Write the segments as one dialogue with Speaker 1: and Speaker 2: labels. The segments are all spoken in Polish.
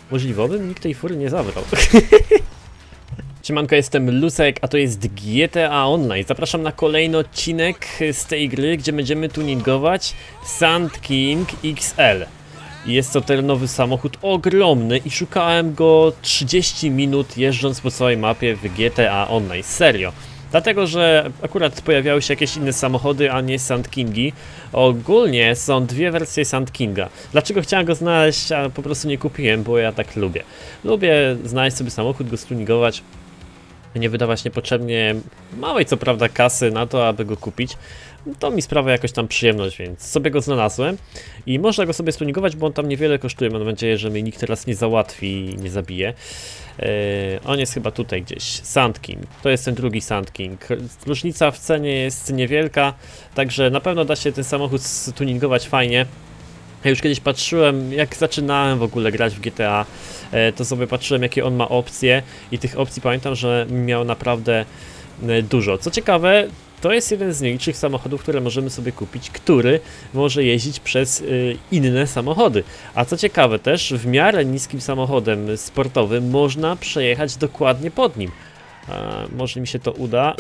Speaker 1: Możliwe, bym nikt tej fury nie zabrał. Siemanko, jestem Lusek, a to jest GTA Online. Zapraszam na kolejny odcinek z tej gry, gdzie będziemy tuningować Sand King XL. Jest to terenowy samochód ogromny i szukałem go 30 minut jeżdżąc po całej mapie w GTA Online. Serio. Dlatego, że akurat pojawiały się jakieś inne samochody, a nie Sand Kingi. Ogólnie są dwie wersje Sand Kinga. Dlaczego chciałem go znaleźć, a po prostu nie kupiłem, bo ja tak lubię. Lubię znaleźć sobie samochód, go stuningować. Nie wydawać niepotrzebnie małej co prawda kasy na to, aby go kupić. To mi sprawia jakoś tam przyjemność, więc sobie go znalazłem. I można go sobie stuningować, bo on tam niewiele kosztuje. Mam nadzieję, że mnie nikt teraz nie załatwi i nie zabije. On jest chyba tutaj gdzieś. Sand King. To jest ten drugi Sand King. Różnica w cenie jest niewielka, także na pewno da się ten samochód stuningować fajnie. Ja już kiedyś patrzyłem, jak zaczynałem w ogóle grać w GTA, to sobie patrzyłem, jakie on ma opcje i tych opcji pamiętam, że miał naprawdę dużo. Co ciekawe, to jest jeden z nielicznych samochodów, które możemy sobie kupić, który może jeździć przez inne samochody. A co ciekawe też, w miarę niskim samochodem sportowym można przejechać dokładnie pod nim. Może mi się to uda.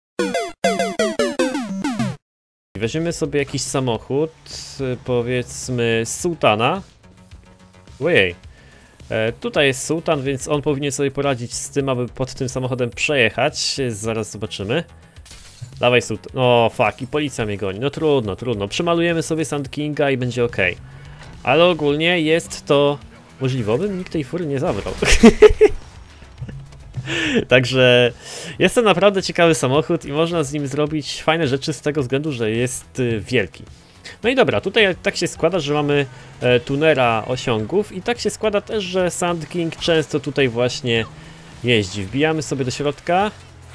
Speaker 1: Weźmiemy sobie jakiś samochód, powiedzmy Sultana. Ojej. Tutaj jest Sultan, więc on powinien sobie poradzić z tym, aby pod tym samochodem przejechać. Zaraz zobaczymy. Dawaj Sultan. O fuck, i policja mnie goni. No trudno, trudno. Przemalujemy sobie Sand Kinga i będzie ok. Ale ogólnie jest to możliwe, bym nikt tej fury nie zabrał. Także jest to naprawdę ciekawy samochód i można z nim zrobić fajne rzeczy z tego względu, że jest wielki. No i dobra, tutaj tak się składa, że mamy tunera osiągów i tak się składa też, że Sand King często tutaj właśnie jeździ. Wbijamy sobie do środka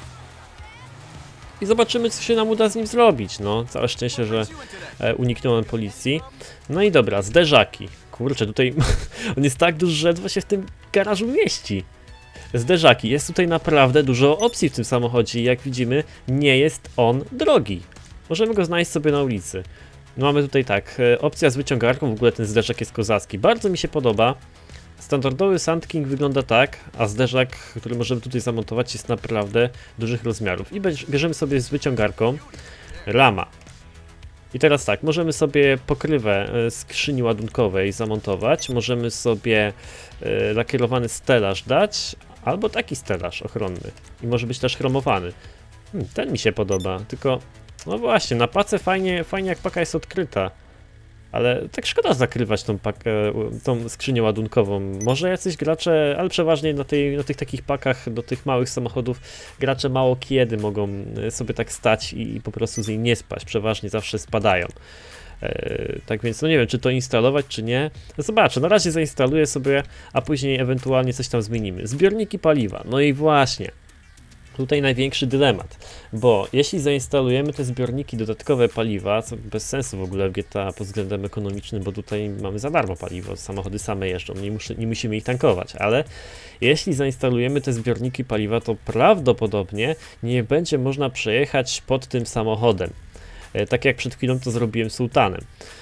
Speaker 1: i zobaczymy, co się nam uda z nim zrobić. No, całe szczęście, że uniknąłem policji. No i dobra, zderzaki. Kurczę, tutaj on jest tak duży, że ledwo się w tym garażu mieści. Zderzaki. Jest tutaj naprawdę dużo opcji w tym samochodzie i jak widzimy, nie jest on drogi. Możemy go znaleźć sobie na ulicy. No mamy tutaj tak, opcja z wyciągarką, w ogóle ten zderzak jest kozacki. Bardzo mi się podoba. Standardowy Sand King wygląda tak, a zderzak, który możemy tutaj zamontować, jest naprawdę dużych rozmiarów. I bierzemy sobie z wyciągarką rama. I teraz tak, możemy sobie pokrywę skrzyni ładunkowej zamontować, możemy sobie lakierowany stelaż dać, albo taki stelaż ochronny. I może być też chromowany. Ten mi się podoba, tylko no właśnie, na pace fajnie jak paka jest odkryta. Ale tak szkoda zakrywać tą skrzynię ładunkową. Może jacyś gracze, ale przeważnie na tych takich pakach do tych małych samochodów gracze mało kiedy mogą sobie tak stać i po prostu z niej nie spać. Przeważnie zawsze spadają. Tak więc no nie wiem, czy to instalować, czy nie. Zobaczę, na razie zainstaluję sobie, a później ewentualnie coś tam zmienimy. Zbiorniki paliwa, no i właśnie. Tutaj największy dylemat, bo jeśli zainstalujemy te zbiorniki dodatkowe paliwa, co bez sensu w ogóle w GTA pod względem ekonomicznym, bo tutaj mamy za darmo paliwo, samochody same jeżdżą, nie musimy ich tankować, ale jeśli zainstalujemy te zbiorniki paliwa, to prawdopodobnie nie będzie można przejechać pod tym samochodem, tak jak przed chwilą to zrobiłem Sultanem.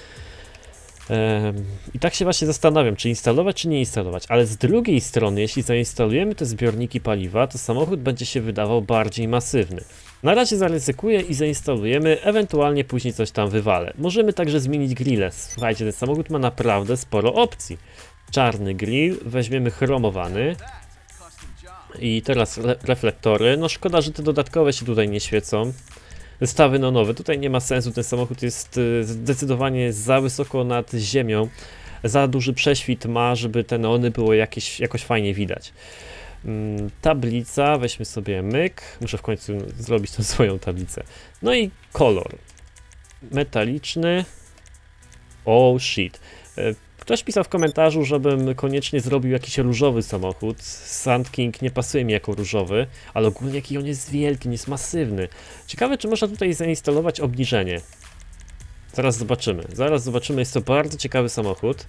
Speaker 1: I tak się właśnie zastanawiam, czy instalować, czy nie instalować, ale z drugiej strony, jeśli zainstalujemy te zbiorniki paliwa, to samochód będzie się wydawał bardziej masywny. Na razie zaryzykuję i zainstalujemy, ewentualnie później coś tam wywalę. Możemy także zmienić grille. Słuchajcie, ten samochód ma naprawdę sporo opcji. Czarny grill, weźmiemy chromowany. I teraz reflektory. No szkoda, że te dodatkowe się tutaj nie świecą. Stawy neonowe, tutaj nie ma sensu, ten samochód jest zdecydowanie za wysoko nad ziemią, za duży prześwit ma, żeby te neony było jakoś fajnie widać. Tablica, weźmy sobie myk, muszę w końcu zrobić tą swoją tablicę. No i kolor, metaliczny, oh shit. Ktoś pisał w komentarzu, żebym koniecznie zrobił jakiś różowy samochód. Sand King nie pasuje mi jako różowy, ale ogólnie jaki on jest wielki, on jest masywny. Ciekawe, czy można tutaj zainstalować obniżenie. Zaraz zobaczymy, jest to bardzo ciekawy samochód.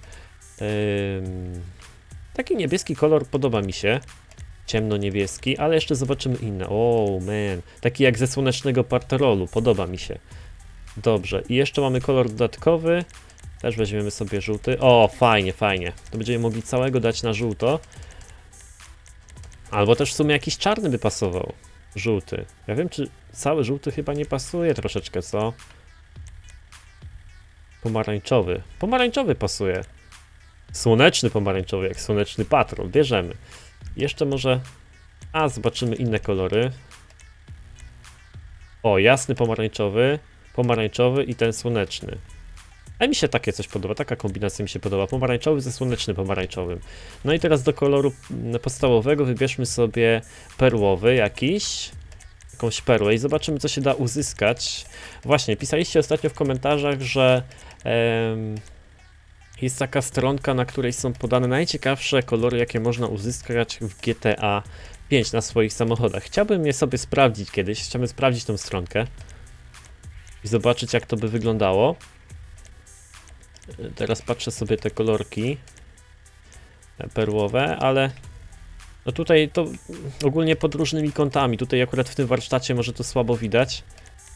Speaker 1: Taki niebieski kolor podoba mi się. Ciemno-niebieski, ale jeszcze zobaczymy inne. Oh man, taki jak ze Słonecznego Patrolu, podoba mi się. Dobrze, i jeszcze mamy kolor dodatkowy. Też weźmiemy sobie żółty. O, fajnie, fajnie. To będziemy mogli całego dać na żółto. Albo też w sumie jakiś czarny by pasował. Żółty. Ja wiem, czy cały żółty chyba nie pasuje troszeczkę, co? Pomarańczowy. Pomarańczowy pasuje. Słoneczny pomarańczowy, jak słoneczny patrol. Bierzemy. Jeszcze może... A, zobaczymy inne kolory. O, jasny pomarańczowy, pomarańczowy i ten słoneczny. A mi się takie coś podoba, taka kombinacja mi się podoba. Pomarańczowy ze słonecznym pomarańczowym. No i teraz do koloru podstawowego wybierzmy sobie perłowy jakiś. Jakąś perłę i zobaczymy, co się da uzyskać. Właśnie, pisaliście ostatnio w komentarzach, że jest taka stronka, na której są podane najciekawsze kolory, jakie można uzyskać w GTA 5 na swoich samochodach. Chciałbym je sobie sprawdzić kiedyś, chciałbym sprawdzić tą stronkę i zobaczyć, jak to by wyglądało. Teraz patrzę sobie te kolorki perłowe, ale no tutaj to ogólnie pod różnymi kątami. Tutaj akurat w tym warsztacie może to słabo widać.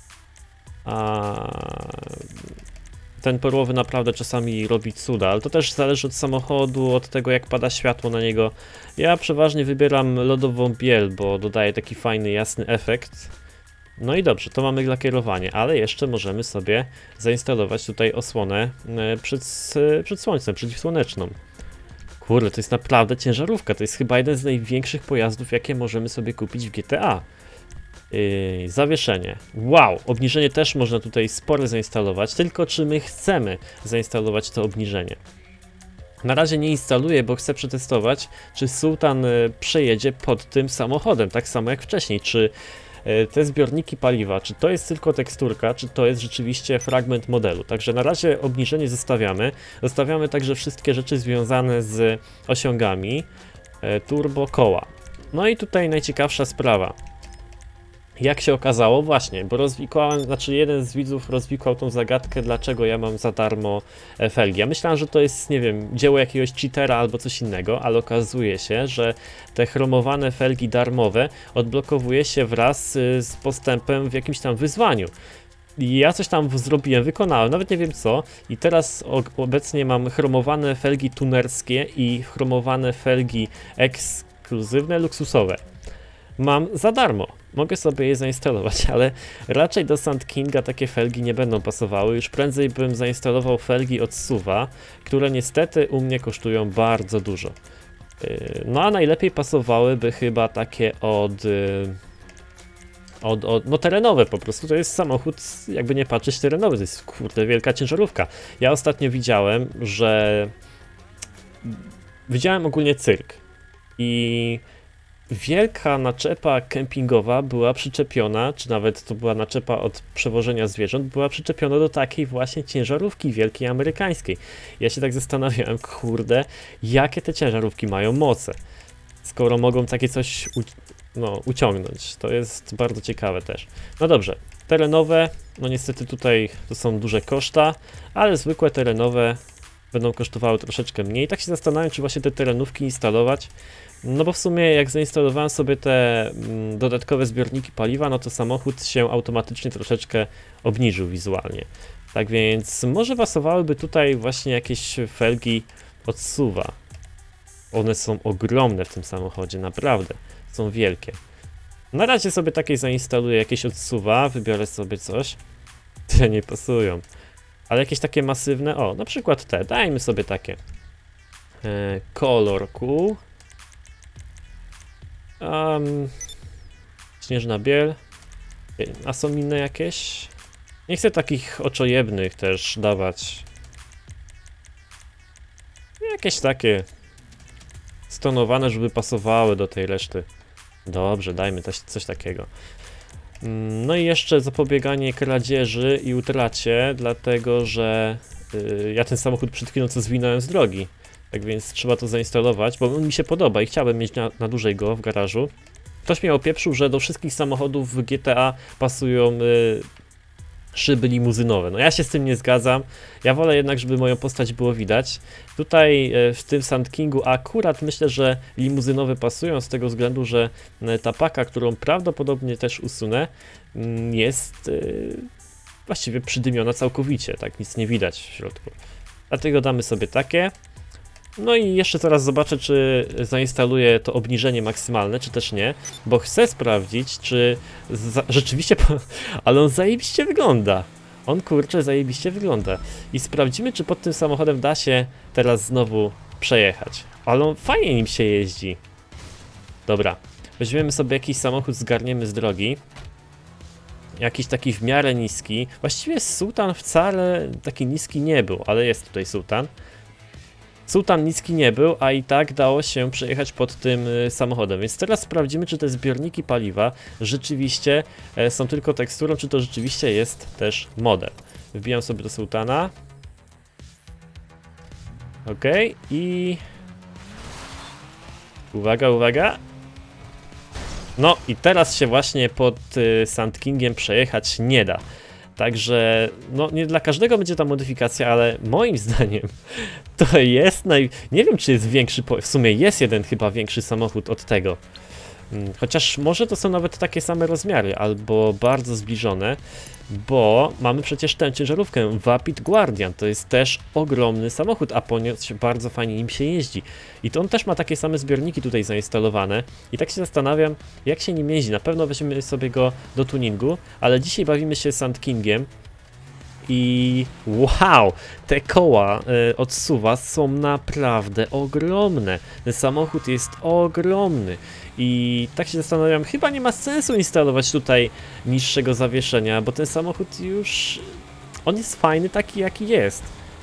Speaker 1: A ten perłowy naprawdę czasami robi cuda, ale to też zależy od samochodu, od tego, jak pada światło na niego. Ja przeważnie wybieram lodową biel, bo dodaje taki fajny, jasny efekt. No i dobrze, to mamy lakierowanie, ale jeszcze możemy sobie zainstalować tutaj osłonę przed słońcem, przeciwsłoneczną. Kurde, to jest naprawdę ciężarówka, to jest chyba jeden z największych pojazdów, jakie możemy sobie kupić w GTA. Zawieszenie. Wow, obniżenie też można tutaj spore zainstalować, tylko czy my chcemy zainstalować to obniżenie. Na razie nie instaluję, bo chcę przetestować, czy Sultan przejedzie pod tym samochodem, tak samo jak wcześniej, czy te zbiorniki paliwa, czy to jest tylko teksturka, czy to jest rzeczywiście fragment modelu. Także na razie obniżenie zostawiamy. Zostawiamy także wszystkie rzeczy związane z osiągami, turbo, koła. No i tutaj najciekawsza sprawa. Jak się okazało, właśnie, bo rozwikłałem, znaczy jeden z widzów rozwikłał tą zagadkę, dlaczego ja mam za darmo felgi. Ja myślałem, że to jest, nie wiem, dzieło jakiegoś cheatera albo coś innego, ale okazuje się, że te chromowane felgi darmowe odblokowuje się wraz z postępem w jakimś tam wyzwaniu. I ja coś tam zrobiłem, wykonałem, nawet nie wiem co, i teraz obecnie mam chromowane felgi tunerskie i chromowane felgi ekskluzywne, luksusowe. Mam za darmo. Mogę sobie je zainstalować, ale raczej do Sand Kinga takie felgi nie będą pasowały. Już prędzej bym zainstalował felgi od SUV-a, które niestety u mnie kosztują bardzo dużo. No a najlepiej pasowałyby chyba takie no terenowe po prostu. To jest samochód, jakby nie patrzeć, terenowy. To jest kurde wielka ciężarówka. Ja ostatnio widziałem ogólnie cyrk i wielka naczepa kempingowa była przyczepiona, czy nawet to była naczepa od przewożenia zwierząt, była przyczepiona do takiej właśnie ciężarówki wielkiej amerykańskiej. Ja się tak zastanawiałem, kurde, jakie te ciężarówki mają moce, skoro mogą takie coś uciągnąć. To jest bardzo ciekawe też. No dobrze, terenowe, no niestety tutaj to są duże koszta, ale zwykłe terenowe będą kosztowały troszeczkę mniej. Tak się zastanawiam, czy właśnie te terenówki instalować. No bo w sumie jak zainstalowałem sobie te dodatkowe zbiorniki paliwa, no to samochód się automatycznie troszeczkę obniżył wizualnie. Tak więc może pasowałyby tutaj właśnie jakieś felgi od SUV-a. One są ogromne w tym samochodzie, naprawdę. Są wielkie. Na razie sobie takie zainstaluję jakieś od SUV-a, wybiorę sobie coś. Te nie pasują. Ale jakieś takie masywne, o, na przykład te, dajmy sobie takie. Color cool. Śnieżna biel. A są inne jakieś? Nie chcę takich oczojebnych też dawać. Jakieś takie stonowane, żeby pasowały do tej reszty. Dobrze, dajmy coś takiego. No i jeszcze zapobieganie kradzieży i utracie, dlatego że ja ten samochód przed chwilą co zwinąłem z drogi. Tak więc trzeba to zainstalować, bo on mi się podoba i chciałbym mieć na dłużej go w garażu. Ktoś mnie opieprzył, że do wszystkich samochodów w GTA pasują szyby limuzynowe. No ja się z tym nie zgadzam. Ja wolę jednak, żeby moją postać było widać. Tutaj w tym Sand Kingu akurat myślę, że limuzynowe pasują z tego względu, że ta paka, którą prawdopodobnie też usunę, jest właściwie przydymiona całkowicie, tak nic nie widać w środku. Dlatego damy sobie takie. No i jeszcze teraz zobaczę, czy zainstaluję to obniżenie maksymalne, czy też nie, bo chcę sprawdzić, czy rzeczywiście, ale on zajebiście wygląda. On kurczę zajebiście wygląda. I sprawdzimy, czy pod tym samochodem da się teraz znowu przejechać. Ale on fajnie nim się jeździ. Dobra, weźmiemy sobie jakiś samochód, zgarniemy z drogi. Jakiś taki w miarę niski. Właściwie Sultan wcale taki niski nie był, ale jest tutaj Sultan. Sultan niski nie był, a i tak dało się przejechać pod tym samochodem. Więc teraz sprawdzimy, czy te zbiorniki paliwa rzeczywiście są tylko teksturą, czy to rzeczywiście jest też model. Wbijam sobie do Sultana. Ok, i... Uwaga, uwaga. No i teraz się właśnie pod Sand Kingiem przejechać nie da. Także, no nie dla każdego będzie ta modyfikacja, ale moim zdaniem to jest nie wiem, czy jest większy, w sumie jest jeden chyba większy samochód od tego. Chociaż może to są nawet takie same rozmiary, albo bardzo zbliżone, bo mamy przecież tę ciężarówkę Vapid Guardian, to jest też ogromny samochód, a ponieważ bardzo fajnie nim się jeździ. I to on też ma takie same zbiorniki tutaj zainstalowane i tak się zastanawiam, jak się nim jeździ. Na pewno weźmiemy sobie go do tuningu, ale dzisiaj bawimy się Sand Kingiem. I wow, te koła od SUV-a są naprawdę ogromne. Ten samochód jest ogromny. I tak się zastanawiam, chyba nie ma sensu instalować tutaj niższego zawieszenia, bo ten samochód już... On jest fajny taki jaki jest.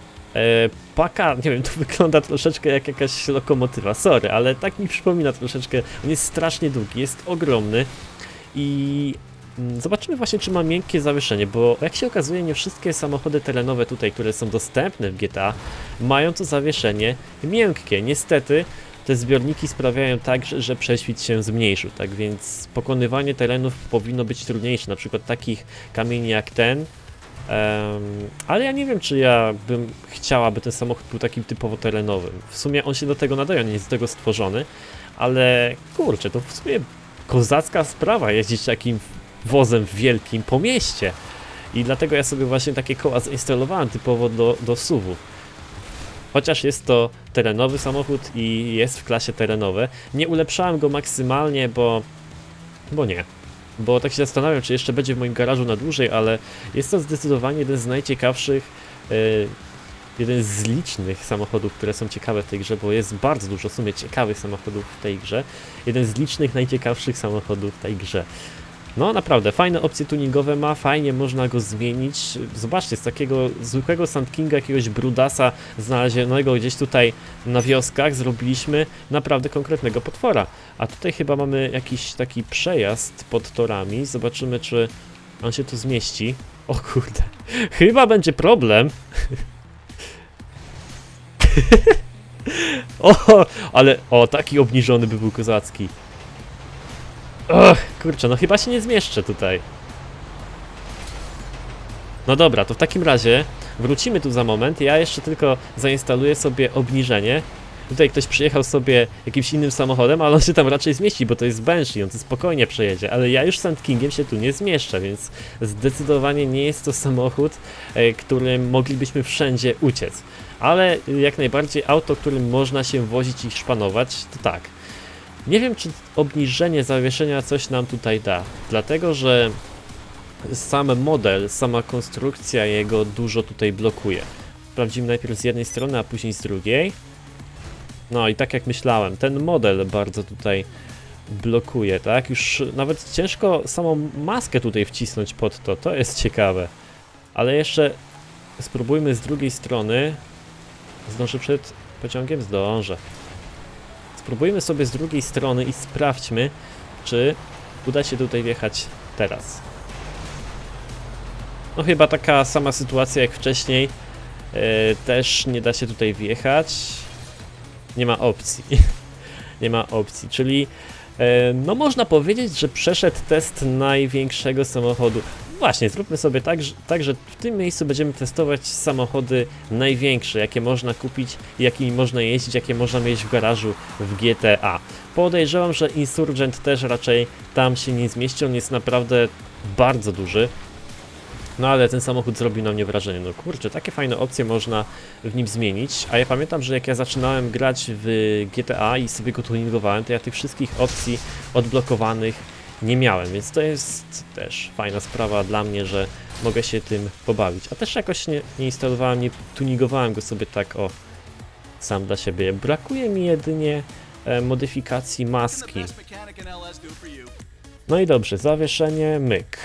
Speaker 1: Paka, nie wiem, to wygląda troszeczkę jak jakaś lokomotywa, sorry, ale tak mi przypomina troszeczkę. On jest strasznie długi, jest ogromny i... Zobaczymy właśnie, czy ma miękkie zawieszenie, bo jak się okazuje, nie wszystkie samochody terenowe tutaj, które są dostępne w GTA, mają to zawieszenie miękkie. Niestety te zbiorniki sprawiają tak, że prześwit się zmniejszył, tak więc pokonywanie terenów powinno być trudniejsze, na przykład takich kamieni jak ten. Ale ja nie wiem, czy ja bym chciała, aby ten samochód był takim typowo terenowym. W sumie on się do tego nadaje, on nie jest do tego stworzony, ale kurczę, to w sumie kozacka sprawa jeździć takim wozem wielkim po mieście. I dlatego ja sobie właśnie takie koła zainstalowałem typowo do SUV-ów. Chociaż jest to terenowy samochód i jest w klasie terenowe. Nie ulepszałem go maksymalnie, bo nie. Bo tak się zastanawiam, czy jeszcze będzie w moim garażu na dłużej, ale jest to zdecydowanie jeden z najciekawszych, jeden z licznych samochodów, które są ciekawe w tej grze, bo jest bardzo dużo w sumie ciekawych samochodów w tej grze. Jeden z licznych, najciekawszych samochodów w tej grze. No naprawdę, fajne opcje tuningowe ma, fajnie można go zmienić. Zobaczcie, z takiego zwykłego Sand Kinga, jakiegoś brudasa znalezionego gdzieś tutaj na wioskach, zrobiliśmy naprawdę konkretnego potwora. A tutaj chyba mamy jakiś taki przejazd pod torami, zobaczymy, czy on się tu zmieści. O kurde, chyba będzie problem. Ale taki obniżony by był kozacki. Och, kurczę, no chyba się nie zmieszczę tutaj. No dobra, to w takim razie wrócimy tu za moment. Ja jeszcze tylko zainstaluję sobie obniżenie. Tutaj ktoś przyjechał sobie jakimś innym samochodem, ale on się tam raczej zmieści, bo to jest Banshee, on to spokojnie przejedzie. Ale ja już Sand Kingiem się tu nie zmieszczę, więc zdecydowanie nie jest to samochód, którym moglibyśmy wszędzie uciec. Ale jak najbardziej auto, którym można się wozić i szpanować, to tak. Nie wiem, czy obniżenie zawieszenia coś nam tutaj da, dlatego że sam model, sama konstrukcja jego dużo tutaj blokuje. Sprawdzimy najpierw z jednej strony, a później z drugiej. No i tak jak myślałem, ten model bardzo tutaj blokuje, tak? Już nawet ciężko samą maskę tutaj wcisnąć pod to, to jest ciekawe. Ale jeszcze spróbujmy z drugiej strony. Zdążę przed pociągiem? Zdążę. Spróbujmy sobie z drugiej strony i sprawdźmy, czy uda się tutaj wjechać teraz. No chyba taka sama sytuacja jak wcześniej. Też nie da się tutaj wjechać. Nie ma opcji. Nie ma opcji, czyli no można powiedzieć, że przeszedł test największego samochodu. Właśnie, zróbmy sobie tak, że w tym miejscu będziemy testować samochody największe, jakie można kupić, jakimi można jeździć, jakie można mieć w garażu w GTA. Podejrzewam, że Insurgent też raczej tam się nie zmieści, on jest naprawdę bardzo duży. No ale ten samochód zrobił na mnie wrażenie, no kurczę, takie fajne opcje można w nim zmienić, a ja pamiętam, że jak ja zaczynałem grać w GTA i sobie go tuningowałem, to ja tych wszystkich opcji odblokowanych nie miałem, więc to jest też fajna sprawa dla mnie, że mogę się tym pobawić, a też jakoś nie instalowałem, nie tuningowałem go sobie tak o sam dla siebie. Brakuje mi jedynie modyfikacji maski. No i dobrze, zawieszenie, myk.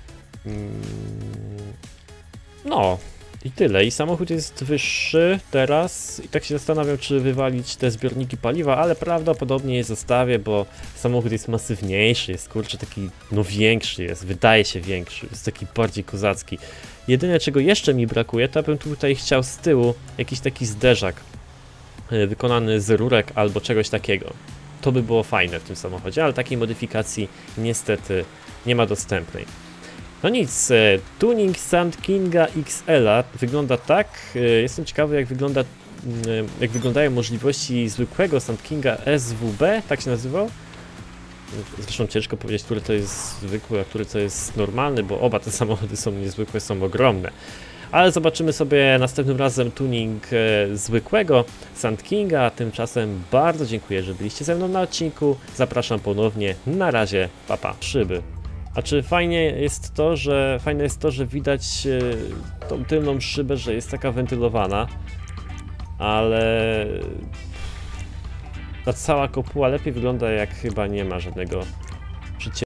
Speaker 1: No i tyle. I samochód jest wyższy teraz i tak się zastanawiam, czy wywalić te zbiorniki paliwa, ale prawdopodobnie je zostawię, bo samochód jest masywniejszy, jest kurczę taki, no większy jest, wydaje się większy, jest taki bardziej kozacki. Jedyne czego jeszcze mi brakuje, to bym tutaj chciał z tyłu jakiś taki zderzak wykonany z rurek albo czegoś takiego. To by było fajne w tym samochodzie, ale takiej modyfikacji niestety nie ma dostępnej. No nic, tuning Sand Kinga XL-a wygląda tak. Jestem ciekawy jak wyglądają możliwości zwykłego Sand Kinga SWB, tak się nazywał. Zresztą ciężko powiedzieć, który to jest zwykły, a który to jest normalny, bo oba te samochody są niezwykłe, są ogromne. Ale zobaczymy sobie następnym razem tuning zwykłego Sand Kinga, a tymczasem bardzo dziękuję, że byliście ze mną na odcinku. Zapraszam ponownie, na razie, papa. Szyby. A czy fajne jest to, że widać tą tylną szybę, że jest taka wentylowana, ale ta cała kopuła lepiej wygląda, jak chyba nie ma żadnego